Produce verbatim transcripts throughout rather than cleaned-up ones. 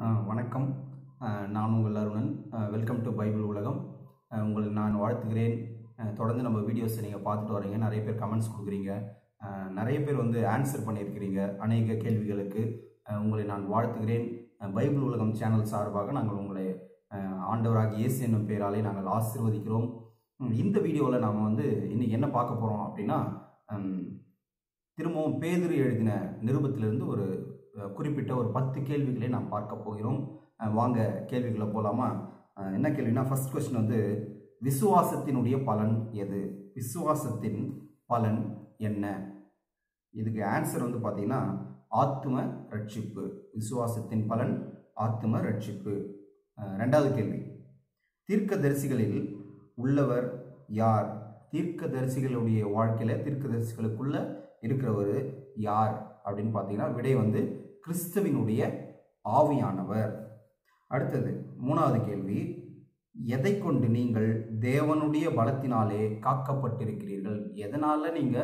வணக்கம். நான் உங்கள் அருணன். வெல்கம் டு பைபிள் உலகம். உங்களை நான் வாழ்த்துகிறேன். தொடர்ந்து நம்ம வீடியோஸை நீங்கள் பார்த்துட்டு வரீங்க. நிறைய பேர் கமெண்ட்ஸ் கொடுக்குறீங்க, நிறைய பேர் வந்து ஆன்சர் பண்ணியிருக்கிறீங்க அநேக கேள்விகளுக்கு. உங்களை நான் வாழ்த்துகிறேன். பைபிள் உலகம் சேனல் சார்பாக நாங்கள் உங்களை ஆண்டவராக இயேசு என்னும் பெயராலே நாங்கள் ஆசீர்வதிக்கிறோம். இந்த வீடியோவில் நாம் வந்து இன்னைக்கு என்ன பார்க்க போகிறோம் அப்படின்னா, திரும்பவும் பேதுரு எழுதின நிருபத்திலிருந்து ஒரு குறிப்பிட்ட ஒரு பத்து கேள்விகளை நாம் பார்க்க போகிறோம். வாங்க கேள்விகளை போகலாமா? என்ன கேள்வினா, ஃபர்ஸ்ட் கொஸ்டின் வந்து, விசுவாசத்தினுடைய பலன் எது? விசுவாசத்தின் பலன் என்ன? இதுக்கு ஆன்சர் வந்து பார்த்தீங்கன்னா, ஆத்தும ரட்சிப்பு. விசுவாசத்தின் பலன் ஆத்தும ரட்சிப்பு. ரெண்டாவது கேள்வி, தீர்க்கதரிசிகளில் உள்ளவர் யார்? தீர்க்கதரிசிகளுடைய வாழ்க்கையில தீர்க்கதரிசிகளுக்குள்ள இருக்கிறவர் யார் அப்படின்னு பார்த்தீங்கன்னா, விடை வந்து கிறிஸ்துவினுடைய ஆவியானவர். அடுத்தது மூணாவது கேள்வி, எதை கொண்டு நீங்கள் தேவனுடைய பலத்தினாலே காக்கப்பட்டிருக்கிறீர்கள்? எதனால நீங்க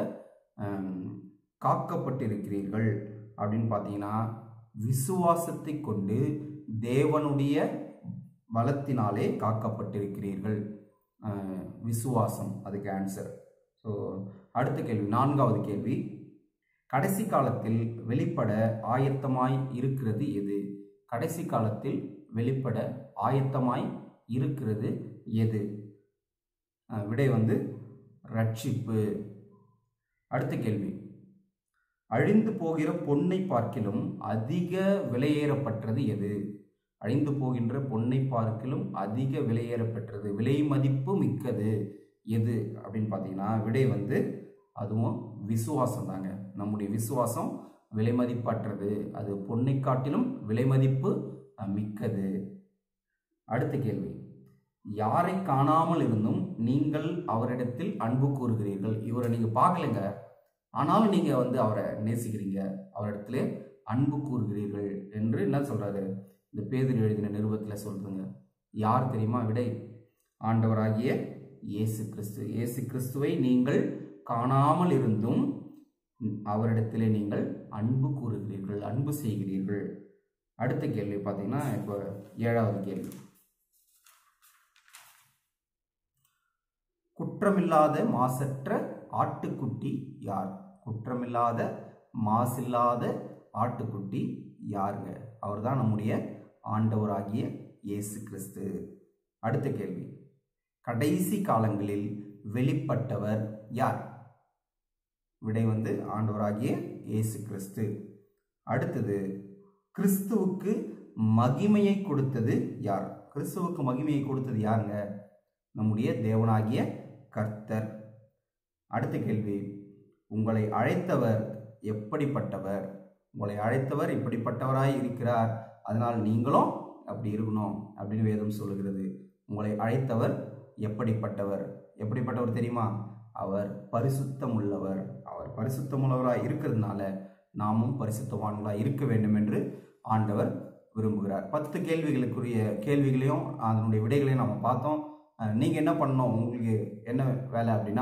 காக்கப்பட்டிருக்கிறீர்கள் அப்படின்னு பார்த்தீங்கன்னா, விசுவாசத்தை கொண்டு தேவனுடைய பலத்தினாலே காக்கப்பட்டிருக்கிறீர்கள். விசுவாசம் அதுக்கு ஆன்சர். ஸோ அடுத்த கேள்வி, நான்காவது கேள்வி, கடைசி காலத்தில் வெளிப்பட ஆயத்தமாய் இருக்கிறது எது? கடைசி காலத்தில் வெளிப்பட ஆயத்தமாய் இருக்கிறது எது? விடை வந்து ரட்சிப்பு. அடுத்த கேள்வி, அழிந்து போகிற பொன்னை பார்க்கிலும் அதிக விலையேறப்பட்டது எது? அழிந்து போகின்ற பொன்னை பார்க்கிலும் அதிக விலையேறப்பட்டது, விலை மதிப்பு மிக்கது எது அப்படின்னு பார்த்தீங்கன்னா, விடை வந்து அதுவும் விசுவாசம் தாங்க. நம்முடைய விசுவாசம் விலை மதிப்பற்றது, அது பொன்னை காட்டிலும் விலை மதிப்பு மிக்கது. அடுத்த கேள்வி, யாரை காணாமல் இருந்தும் நீங்கள் அவரிடத்தில் அன்பு கூறுகிறீர்கள்? இவரை நீங்க பார்க்கலைங்க, ஆனாலும் நீங்க வந்து அவரை நேசிக்கிறீங்க, அவரிடத்திலே அன்பு கூறுகிறீர்கள் என்று என்ன சொல்றாரு? இந்த பேதுரு எழுதின நிருபத்தில் சொல்றதுங்க. யார் தெரியுமா? விடை ஆண்டவராகிய இயேசு கிறிஸ்து. இயேசு கிறிஸ்துவை நீங்கள் காணாமல் இருந்தும் அவரிடத்திலே நீங்கள் அன்பு கூறுகிறீர்கள், அன்பு செய்கிறீர்கள். அடுத்த கேள்வி பார்த்தீங்கன்னா, இப்போ ஏழாவது கேள்வி, குற்றமில்லாத மாசற்ற ஆட்டுக்குட்டி யார்? குற்றமில்லாத மாசில்லாத ஆட்டுக்குட்டி யாருங்க? அவர் தான் நம்முடைய ஆண்டவராகிய இயேசு கிறிஸ்து. அடுத்த கேள்வி, கடைசி காலங்களில் வெளிப்பட்டவர் யார்? விடை வந்து ஆண்டவராகிய இயேசு கிறிஸ்து. அடுத்தது, கிறிஸ்துவுக்கு மகிமையை கொடுத்தது யார்? கிறிஸ்துவுக்கு மகிமையை கொடுத்தது யாருங்க? நம்முடைய தேவனாகிய கர்த்தர். அடுத்த கேள்வி, உங்களை அழைத்தவர் எப்படிப்பட்டவர்? உங்களை அழைத்தவர் இப்படிப்பட்டவராய் இருக்கிறார், அதனால் நீங்களும் அப்படி இருக்கணும் அப்படின்னு வேதம் சொல்லுகிறது. உங்களை அழைத்தவர் எப்படிப்பட்டவர்? எப்படிப்பட்டவர் தெரியுமா? அவர் பரிசுத்தம் உள்ளவர். அவர் பரிசுத்தம் உள்ளவராய் இருக்கிறதுனால நாமும் பரிசுத்தவான்களாய் இருக்க வேண்டும் என்று ஆண்டவர் விரும்புகிறார். பத்து கேள்விகளுக்குரிய கேள்விகளையும் அதனுடைய விடைகளையும் நம்ம பார்த்தோம். நீங்க என்ன பண்ணணும்? உங்களுக்கு என்ன வேலை அப்படின்னா,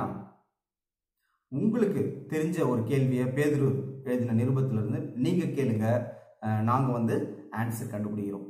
உங்களுக்கு தெரிஞ்ச ஒரு கேள்வியை பேதுரு எழுதின நிருபத்திலிருந்து நீங்க கேளுங்க, நாங்க வந்து ஆன்சர் கண்டுபிடிக்கிறோம்.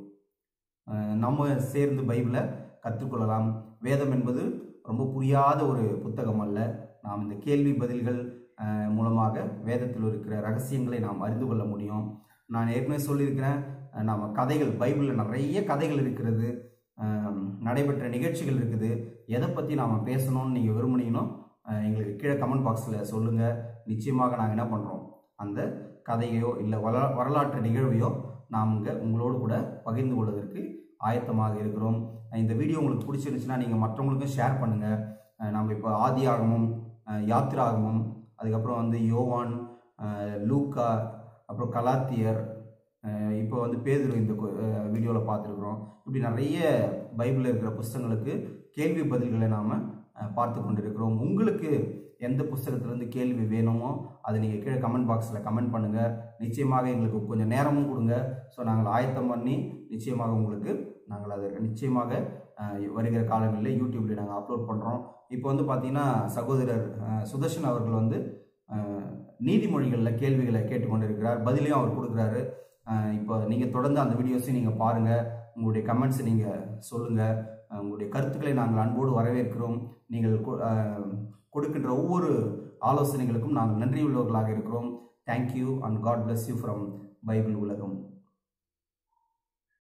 நம்ம சேர்ந்து பைபிளை கற்றுக்கொள்ளலாம். வேதம் என்பது ரொம்ப புரியாத ஒரு புத்தகம் அல்ல. நாம் இந்த கேள்வி பதில்கள் மூலமாக வேதத்தில் இருக்கிற ரகசியங்களை நாம் அறிந்து கொள்ள முடியும். நான் ஏற்கனவே சொல்லியிருக்கிறேன், நம்ம கதைகள், பைபிளில் நிறைய கதைகள் இருக்கிறது, நடைபெற்ற நிகழ்ச்சிகள் இருக்குது. எதை பற்றி நாம் பேசணும்னு நீங்கள் விரும்புனீங்கன்னா எங்களுக்கு கீழே கமெண்ட் பாக்ஸில் சொல்லுங்கள். நிச்சயமாக நாங்கள் என்ன பண்ணுறோம், அந்த கதையோ இல்லை வர வரலாற்று நிகழ்வையோ நாங்கள் உங்களோடு கூட பகிர்ந்து கொள்வதற்கு ஆயத்தமாக இருக்கிறோம். இந்த வீடியோ உங்களுக்கு பிடிச்சிருந்துச்சுன்னா நீங்கள் மற்றவங்களுக்கும் ஷேர் பண்ணுங்கள். நம்ம இப்போ ஆதி ஆகமம், யாத்திராகமம், அதுக்கப்புறம் வந்து யோவான், லூக்கா, அப்புறம் கலாத்தியர், இப்போ வந்து பேதுரு இந்த வீடியோவில் பார்த்துருக்குறோம். இப்படி நிறைய பைபிளில் இருக்கிற புஸ்தகங்களுக்கு கேள்வி பதில்களை நாம் பார்த்து கொண்டிருக்கிறோம். உங்களுக்கு எந்த புஸ்தகத்திலேருந்து கேள்வி வேணுமோ அதை நீங்கள் கீழே கமெண்ட் பாக்ஸில் கமெண்ட் பண்ணுங்கள். நிச்சயமாக எங்களுக்கு கொஞ்சம் நேரமும் கொடுங்க. ஸோ நாங்கள் ஆயத்தம் பண்ணி நிச்சயமாக உங்களுக்கு நாங்கள் அதை நிச்சயமாக வருகிற காலங்களில் யூடியூப்ல நாங்கள் அப்லோட் பண்ணுறோம். இப்போ வந்து பார்த்தீங்கன்னா, சகோதரர் சுதர்ஷன் அவர்கள் வந்து நீதிமொழிகளில் கேள்விகளை கேட்டுக்கொண்டிருக்கிறார், பதிலையும் அவர் கொடுக்குறாரு. இப்போ நீங்கள் தொடர்ந்து அந்த வீடியோஸையும் நீங்கள் பாருங்கள், உங்களுடைய கமெண்ட்ஸை நீங்கள் சொல்லுங்கள், உங்களுடைய கருத்துக்களை நாங்கள் அன்போடு வரவேற்கிறோம். நீங்கள் கொடுக்கின்ற ஒவ்வொரு ஆலோசனைகளுக்கும் நாங்கள் நன்றியுள்ளவர்களாக இருக்கிறோம். Thank you and God bless you from Bible உலகம்.